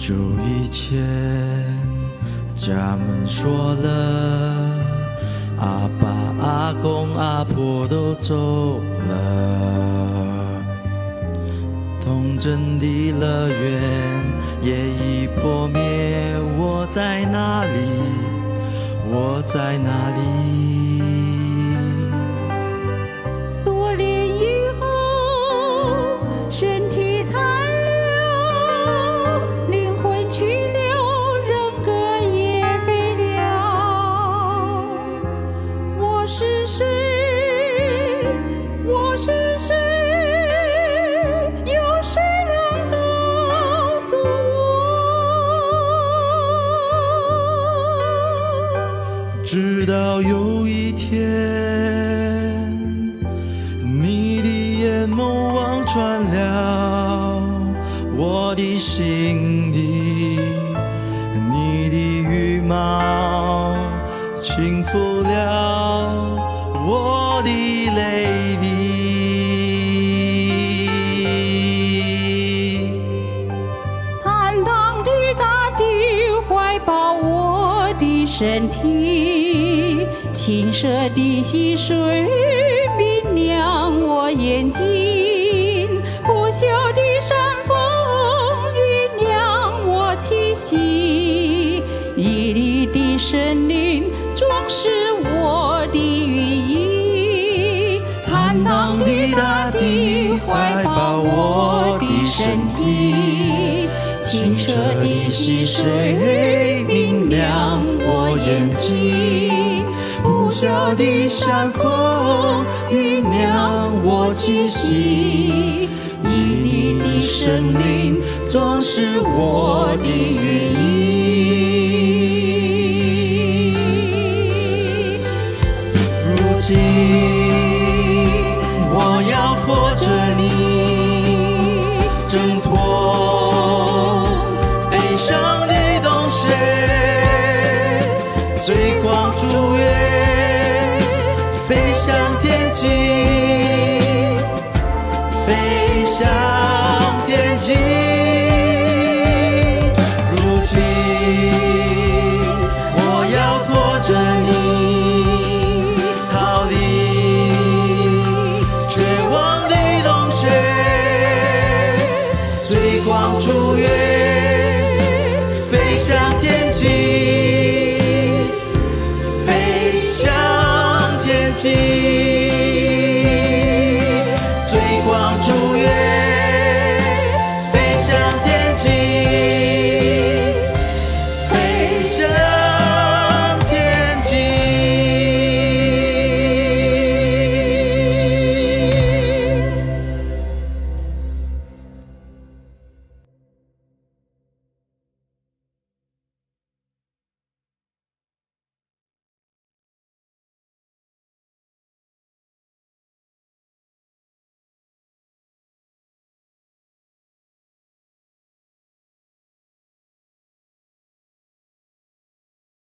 久以前，家门锁了，阿爸、阿公、阿婆都走了，童真的乐园也已破灭。我在哪里？我在哪里？ 多年以后，身体残留，灵魂去了，人格也废了。我是谁？我是谁？有谁能告诉我？ 直到有一天，你的眼眸望穿了我的心底，你的羽毛轻抚了我的泪滴。 坦荡的大地怀抱我的身体，清澈的溪水明亮我眼睛，不朽的山峰酝酿我气息，屹立的森林装饰我的羽翼。坦荡的大地怀抱我的身体，清澈的溪水明亮我眼睛，不朽的山峰酝酿我气息，屹立的森林装饰我的羽翼。如今我要拖着你挣脱悲伤的洞穴，追光逐月，飞向天际，飞向天际。如今我要拖着你逃离绝望的洞穴，追光逐月，飞向天际，飞向天际。